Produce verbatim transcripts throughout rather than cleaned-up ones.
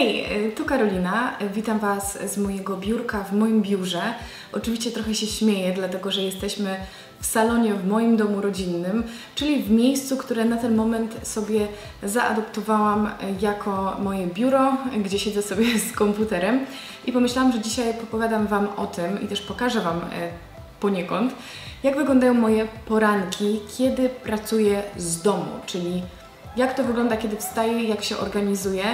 Hej, tu Karolina, witam Was z mojego biurka w moim biurze. Oczywiście trochę się śmieję, dlatego że jesteśmy w salonie w moim domu rodzinnym, czyli w miejscu, które na ten moment sobie zaadoptowałam jako moje biuro, gdzie siedzę sobie z komputerem i pomyślałam, że dzisiaj opowiadam Wam o tym i też pokażę Wam poniekąd, jak wyglądają moje poranki, kiedy pracuję z domu, czyli jak to wygląda, kiedy wstaję, jak się organizuję.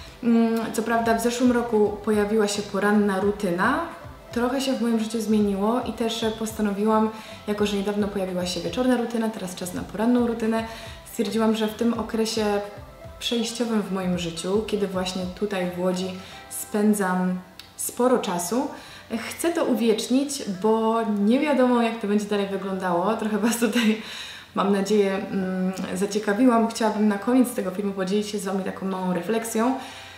Co prawda w zeszłym roku pojawiła się poranna rutyna, trochę się w moim życiu zmieniło i też postanowiłam, jako że niedawno pojawiła się wieczorna rutyna, teraz czas na poranną rutynę, stwierdziłam, że w tym okresie przejściowym w moim życiu, kiedy właśnie tutaj w Łodzi spędzam sporo czasu, chcę to uwiecznić, bo nie wiadomo, jak to będzie dalej wyglądało. Trochę Was tutaj, mam nadzieję, mm, zaciekawiłam. Chciałabym na koniec tego filmu podzielić się z Wami taką małą refleksją,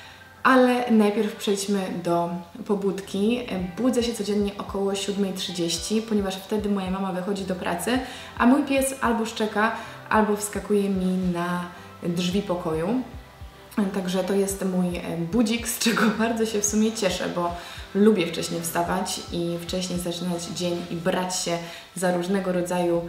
ale najpierw przejdźmy do pobudki. Budzę się codziennie około siódmej trzydzieści, ponieważ wtedy moja mama wychodzi do pracy, a mój pies albo szczeka, albo wskakuje mi na drzwi pokoju. Także to jest mój budzik, z czego bardzo się w sumie cieszę, bo lubię wcześniej wstawać i wcześniej zaczynać dzień i brać się za różnego rodzaju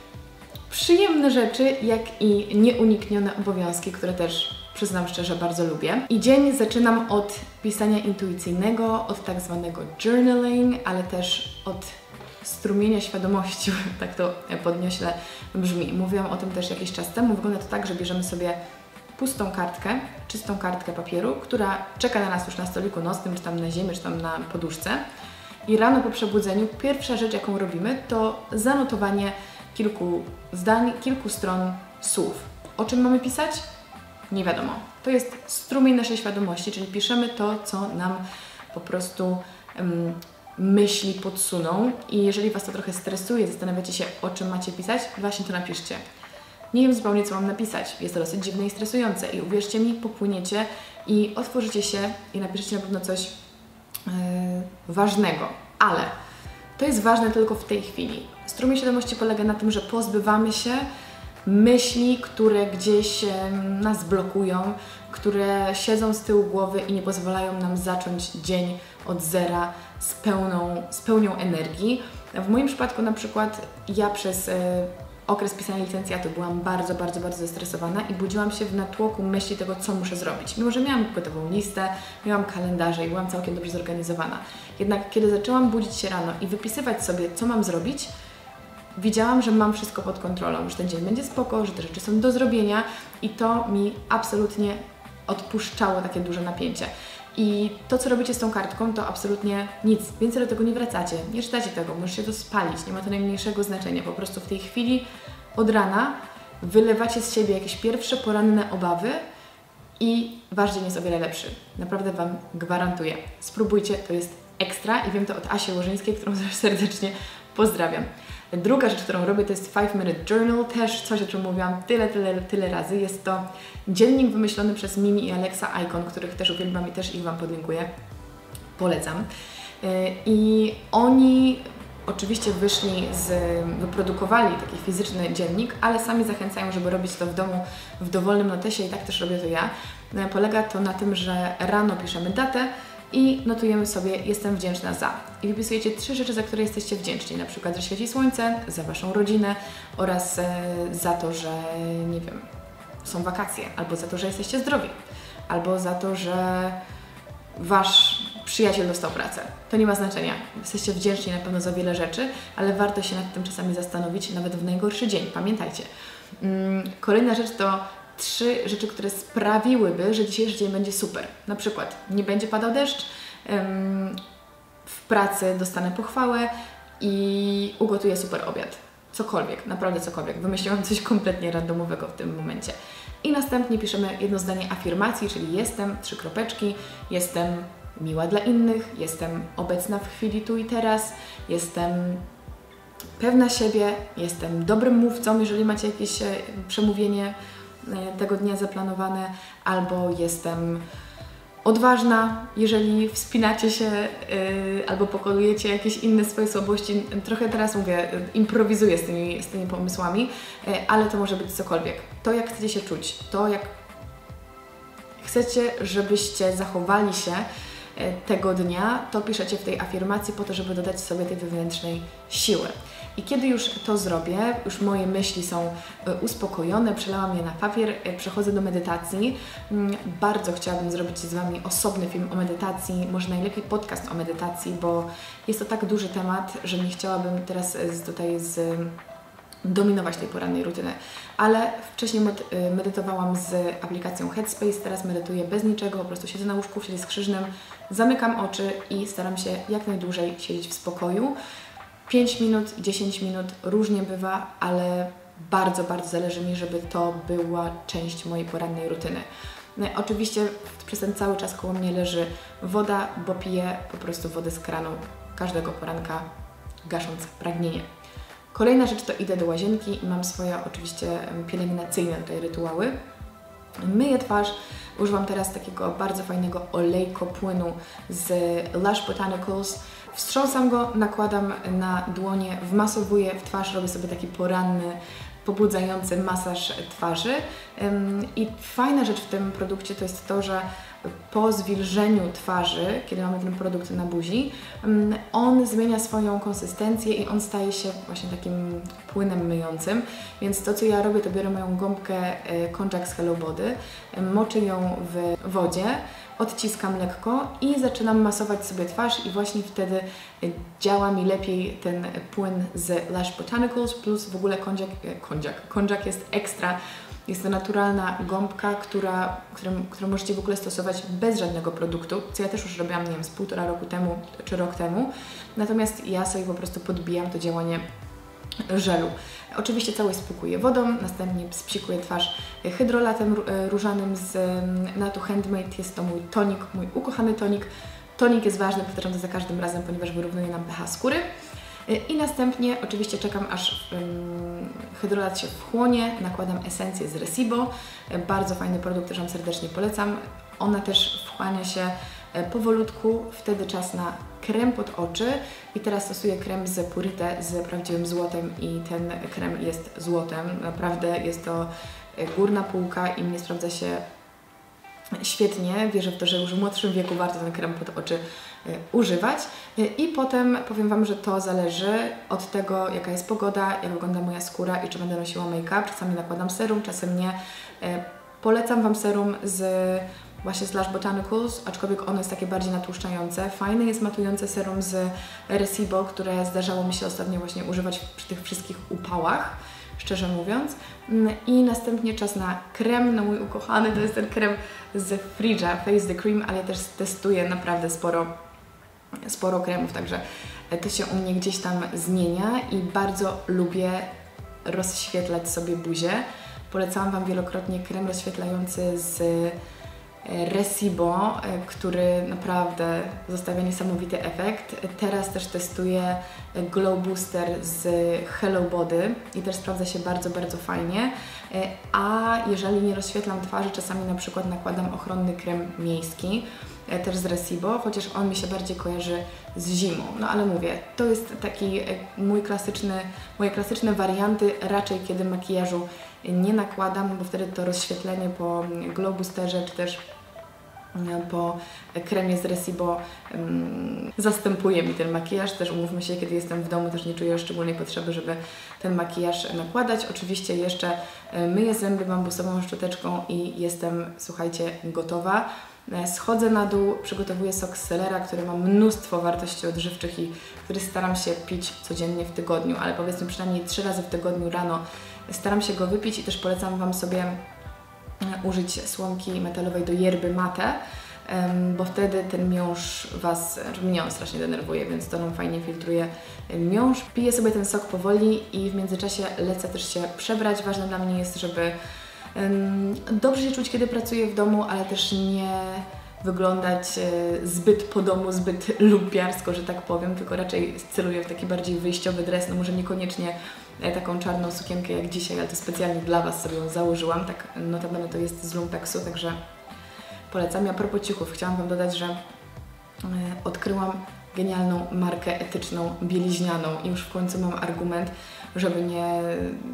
przyjemne rzeczy, jak i nieuniknione obowiązki, które też, przyznam szczerze, bardzo lubię. I dzień zaczynam od pisania intuicyjnego, od tak zwanego journaling, ale też od strumienia świadomości, tak to podniośle brzmi. Mówiłam o tym też jakiś czas temu. Wygląda to tak, że bierzemy sobie pustą kartkę, czystą kartkę papieru, która czeka na nas już na stoliku nocnym, czy tam na ziemi, czy tam na poduszce. I rano po przebudzeniu pierwsza rzecz, jaką robimy, to zanotowanie kilku zdań, kilku stron słów. O czym mamy pisać? Nie wiadomo. To jest strumień naszej świadomości, czyli piszemy to, co nam po prostu um, myśli podsuną. I jeżeli Was to trochę stresuje, zastanawiacie się, o czym macie pisać, właśnie to napiszcie. Nie wiem zupełnie, co mam napisać. Jest to dosyć dziwne i stresujące. I uwierzcie mi, popłyniecie i otworzycie się i napiszecie na pewno coś yy, ważnego. Ale to jest ważne tylko w tej chwili. Strumień świadomości polega na tym, że pozbywamy się myśli, które gdzieś nas blokują, które siedzą z tyłu głowy i nie pozwalają nam zacząć dzień od zera z pełną, z pełnią energii. W moim przypadku na przykład ja przez y, okres pisania licencjatu byłam bardzo, bardzo, bardzo zestresowana i budziłam się w natłoku myśli tego, co muszę zrobić. Mimo że miałam gotową listę, miałam kalendarze i byłam całkiem dobrze zorganizowana. Jednak kiedy zaczęłam budzić się rano i wypisywać sobie, co mam zrobić, widziałam, że mam wszystko pod kontrolą, że ten dzień będzie spoko, że te rzeczy są do zrobienia i to mi absolutnie odpuszczało takie duże napięcie. I to, co robicie z tą kartką, to absolutnie nic. Więcej do tego nie wracacie, nie czytacie tego, możecie to spalić, nie ma to najmniejszego znaczenia. Po prostu w tej chwili od rana wylewacie z siebie jakieś pierwsze poranne obawy i Wasz dzień jest o wiele lepszy. Naprawdę Wam gwarantuję. Spróbujcie, to jest ekstra i wiem to od Asi Łożyńskiej, którą też serdecznie pozdrawiam. Druga rzecz, którą robię, to jest five minute journal, też coś, o czym mówiłam tyle, tyle, tyle razy. Jest to dziennik wymyślony przez Mimi i Alexa Icon, których też uwielbiam i też ich Wam podlinkuję. Polecam. I oni oczywiście wyszli z, wyprodukowali taki fizyczny dziennik, ale sami zachęcają, żeby robić to w domu w dowolnym notesie i tak też robię to ja. Polega to na tym, że rano piszemy datę i notujemy sobie, jestem wdzięczna za. I wypisujecie trzy rzeczy, za które jesteście wdzięczni. Na przykład, że świeci słońce, za Waszą rodzinę oraz e, za to, że, nie wiem, są wakacje, albo za to, że jesteście zdrowi, albo za to, że Wasz przyjaciel dostał pracę. To nie ma znaczenia. Jesteście wdzięczni na pewno za wiele rzeczy, ale warto się nad tym czasami zastanowić, nawet w najgorszy dzień. Pamiętajcie. Mm, kolejna rzecz to trzy rzeczy, które sprawiłyby, że dzisiejszy dzień będzie super. Na przykład nie będzie padał deszcz, ym, w pracy dostanę pochwałę i ugotuję super obiad. Cokolwiek, naprawdę cokolwiek. Wymyśliłam coś kompletnie randomowego w tym momencie. I następnie piszemy jedno zdanie afirmacji, czyli jestem, trzy kropeczki, jestem miła dla innych, jestem obecna w chwili tu i teraz, jestem pewna siebie, jestem dobrym mówcą, jeżeli macie jakieś przemówienie tego dnia zaplanowane, albo jestem odważna, jeżeli wspinacie się yy, albo pokonujecie jakieś inne swoje słabości. Trochę teraz mówię, improwizuję z tymi, z tymi pomysłami, yy, ale to może być cokolwiek. To, jak chcecie się czuć, to jak chcecie, żebyście zachowali się tego dnia, to piszecie w tej afirmacji po to, żeby dodać sobie tej wewnętrznej siły. I kiedy już to zrobię, już moje myśli są uspokojone, przelałam je na papier, przechodzę do medytacji. Bardzo chciałabym zrobić z Wami osobny film o medytacji, może najlepiej podcast o medytacji, bo jest to tak duży temat, że nie chciałabym teraz tutaj z dominować tej porannej rutyny, ale wcześniej medytowałam z aplikacją Headspace, teraz medytuję bez niczego, po prostu siedzę na łóżku w siedzi skrzyżnym, zamykam oczy i staram się jak najdłużej siedzieć w spokoju. pięć minut, dziesięć minut, różnie bywa, ale bardzo, bardzo zależy mi, żeby to była część mojej porannej rutyny. No, oczywiście przez ten cały czas koło mnie leży woda, bo piję po prostu wodę z kranu każdego poranka, gasząc pragnienie. Kolejna rzecz to idę do łazienki i mam swoje oczywiście pielęgnacyjne tutaj rytuały. Myję twarz, używam teraz takiego bardzo fajnego olejko płynu z Lush Botanicals. Wstrząsam go, nakładam na dłonie, wmasowuję w twarz, robię sobie taki poranny, pobudzający masaż twarzy. I fajna rzecz w tym produkcie to jest to, że po zwilżeniu twarzy, kiedy mamy ten produkt na buzi, on zmienia swoją konsystencję i on staje się właśnie takim płynem myjącym. Więc to, co ja robię, to biorę moją gąbkę Konjac z Hello Body, moczę ją w wodzie, odciskam lekko i zaczynam masować sobie twarz i właśnie wtedy działa mi lepiej ten płyn z Lush Botanicals, plus w ogóle konjak, konjak, konjak jest ekstra. Jest to naturalna gąbka, która, którą, którą możecie w ogóle stosować bez żadnego produktu, co ja też już robiłam, nie wiem, z półtora roku temu czy rok temu. Natomiast ja sobie po prostu podbijam to działanie żelu. Oczywiście cały spłukuję wodą, następnie spsikuję twarz hydrolatem różanym z Natu Handmade. Jest to mój tonik, mój ukochany tonik. Tonik jest ważny, powtarzam to za każdym razem, ponieważ wyrównuje nam pH skóry. I następnie oczywiście czekam, aż um, hydrolat się wchłonie, nakładam esencję z Recibo. Bardzo fajny produkt, też Wam serdecznie polecam. Ona też wchłania się powolutku, wtedy czas na krem pod oczy. I teraz stosuję krem z Purite z prawdziwym złotem i ten krem jest złotem. Naprawdę jest to górna półka i mnie sprawdza się świetnie. Wierzę w to, że już w młodszym wieku warto ten krem pod oczy y, używać. Y, I potem powiem Wam, że to zależy od tego, jaka jest pogoda, jak wygląda moja skóra i czy będę nosiła make-up. Czasami nakładam serum, czasem nie. Y, polecam Wam serum z właśnie z Lush Botanicals, aczkolwiek ono jest takie bardziej natłuszczające. Fajne jest matujące serum z Recibo, które zdarzało mi się ostatnio właśnie używać przy tych wszystkich upałach, szczerze mówiąc. I następnie czas na krem, no mój ukochany, to jest ten krem z Friggia, Face the Cream, ale ja też testuję naprawdę sporo, sporo kremów, także to się u mnie gdzieś tam zmienia i bardzo lubię rozświetlać sobie buzię. Polecałam Wam wielokrotnie krem rozświetlający z Recibo, który naprawdę zostawia niesamowity efekt. Teraz też testuję Glow Booster z Hello Body i też sprawdza się bardzo, bardzo fajnie. A jeżeli nie rozświetlam twarzy, czasami na przykład nakładam ochronny krem miejski, też z Recibo, chociaż on mi się bardziej kojarzy z zimą. No ale mówię, to jest taki mój klasyczny, moje klasyczne warianty, raczej kiedy makijażu nie nakładam, bo wtedy to rozświetlenie po Glow Boosterze czy też po kremie z Recibo um, zastępuje mi ten makijaż. Też umówmy się, kiedy jestem w domu, też nie czuję szczególnej potrzeby, żeby ten makijaż nakładać. Oczywiście jeszcze myję zęby bambusową szczoteczką i jestem, słuchajcie, gotowa. Schodzę na dół, przygotowuję sok z selera, który ma mnóstwo wartości odżywczych i który staram się pić codziennie w tygodniu, ale powiedzmy przynajmniej trzy razy w tygodniu rano staram się go wypić i też polecam Wam sobie użyć słomki metalowej do yerby mate, bo wtedy ten miąższ Was, znaczy mnie on strasznie denerwuje, więc to nam fajnie filtruje miąższ. Piję sobie ten sok powoli i w międzyczasie lecę też się przebrać. Ważne dla mnie jest, żeby um, dobrze się czuć, kiedy pracuję w domu, ale też nie wyglądać zbyt po domu, zbyt lumpiarsko, że tak powiem, tylko raczej celuję w taki bardziej wyjściowy dres, no może niekoniecznie taką czarną sukienkę jak dzisiaj, ale to specjalnie dla Was sobie ją założyłam, tak notabene to jest z lumpeksu, także polecam. A propos ciuchów, chciałam Wam dodać, że odkryłam genialną markę etyczną, bieliźnianą i już w końcu mam argument, żeby nie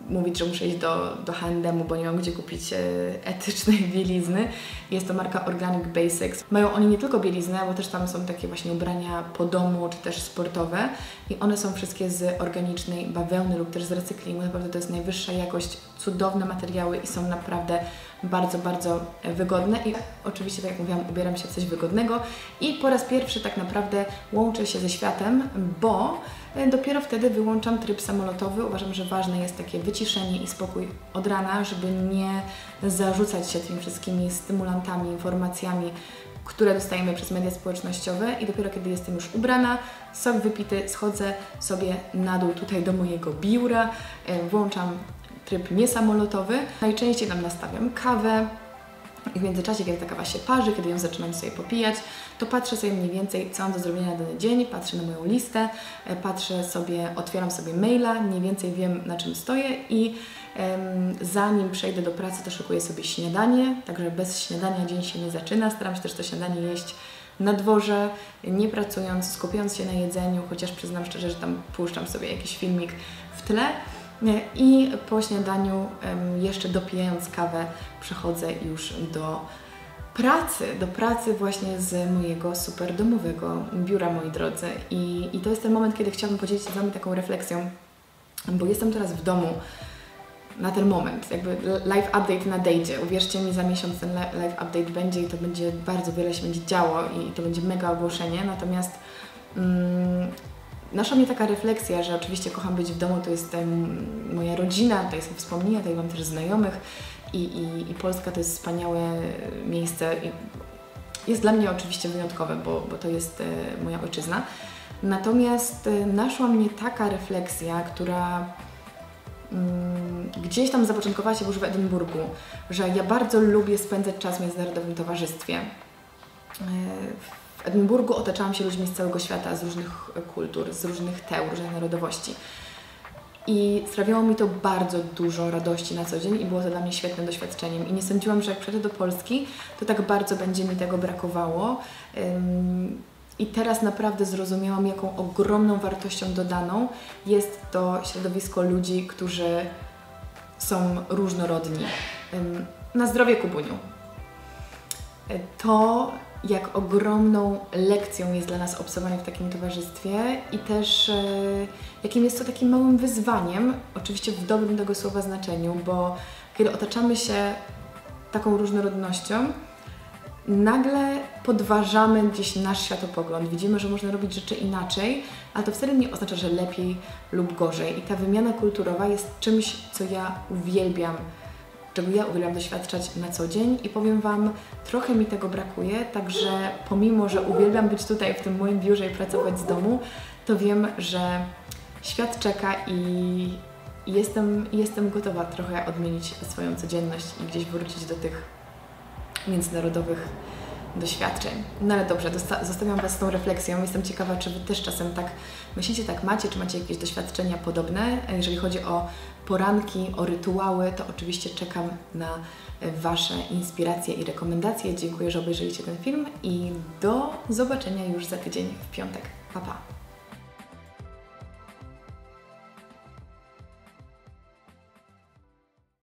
mówić, że muszę iść do, do H and M, bo nie mam gdzie kupić e, etycznej bielizny. Jest to marka Organic Basics. Mają oni nie tylko bieliznę, bo też tam są takie właśnie ubrania po domu, czy też sportowe. I one są wszystkie z organicznej bawełny lub też z recyklingu. Naprawdę to jest najwyższa jakość, cudowne materiały i są naprawdę bardzo, bardzo wygodne. I oczywiście, tak jak mówiłam, ubieram się w coś wygodnego. I po raz pierwszy tak naprawdę łączę się ze światem, bo dopiero wtedy wyłączam tryb samolotowy. Uważam, że ważne jest takie wyciszenie i spokój od rana, żeby nie zarzucać się tymi wszystkimi stymulantami, informacjami, które dostajemy przez media społecznościowe i dopiero kiedy jestem już ubrana, sok wypity, schodzę sobie na dół tutaj do mojego biura, włączam tryb niesamolotowy. Najczęściej tam nastawiam kawę i w międzyczasie, kiedy ta kawa się parzy, kiedy ją zaczynam sobie popijać, to patrzę sobie mniej więcej, co mam do zrobienia na dany dzień, patrzę na moją listę, patrzę sobie, otwieram sobie maila, mniej więcej wiem, na czym stoję i em, zanim przejdę do pracy, to szykuję sobie śniadanie, także bez śniadania dzień się nie zaczyna. Staram się też to śniadanie jeść na dworze, nie pracując, skupiając się na jedzeniu, chociaż przyznam szczerze, że tam puszczam sobie jakiś filmik w tle. I po śniadaniu, jeszcze dopijając kawę, przechodzę już do pracy, do pracy właśnie z mojego super domowego biura, moi drodzy. I, i to jest ten moment, kiedy chciałabym podzielić się z Wami taką refleksją, bo jestem teraz w domu na ten moment, jakby live update na daydzie. Uwierzcie mi, za miesiąc ten live update będzie i to będzie, bardzo wiele się będzie działo i to będzie mega ogłoszenie, natomiast mm, naszła mnie taka refleksja, że oczywiście kocham być w domu, to jest um, moja rodzina, to są wspomnienia, tutaj mam też znajomych i, i, i Polska to jest wspaniałe miejsce i jest dla mnie oczywiście wyjątkowe, bo, bo to jest e, moja ojczyzna. Natomiast e, naszła mnie taka refleksja, która mm, gdzieś tam zapoczątkowała się już w Edynburgu, że ja bardzo lubię spędzać czas w międzynarodowym towarzystwie. E, W Edynburgu otaczałam się ludźmi z całego świata, z różnych kultur, z różnych teł, różnych narodowości. I sprawiało mi to bardzo dużo radości na co dzień i było to dla mnie świetnym doświadczeniem. I nie sądziłam, że jak przyjadę do Polski, to tak bardzo będzie mi tego brakowało. I teraz naprawdę zrozumiałam, jaką ogromną wartością dodaną jest to środowisko ludzi, którzy są różnorodni. Na zdrowie, Kubuniu. To jak ogromną lekcją jest dla nas obcowanie w takim towarzystwie i też e, jakim jest to takim małym wyzwaniem, oczywiście w dobrym tego słowa znaczeniu, bo kiedy otaczamy się taką różnorodnością, nagle podważamy gdzieś nasz światopogląd, widzimy, że można robić rzeczy inaczej, ale to wcale nie oznacza, że lepiej lub gorzej. I ta wymiana kulturowa jest czymś, co ja uwielbiam, czego ja uwielbiam doświadczać na co dzień i powiem Wam, trochę mi tego brakuje, także pomimo, że uwielbiam być tutaj w tym moim biurze i pracować z domu, to wiem, że świat czeka i jestem, jestem gotowa trochę odmienić swoją codzienność i gdzieś wrócić do tych międzynarodowych doświadczeń. No ale dobrze, zostawiam Was z tą refleksją. Jestem ciekawa, czy Wy też czasem tak myślicie, tak macie, czy macie jakieś doświadczenia podobne. Jeżeli chodzi o poranki, o rytuały, to oczywiście czekam na Wasze inspiracje i rekomendacje. Dziękuję, że obejrzeliście ten film i do zobaczenia już za tydzień w piątek. Pa, pa!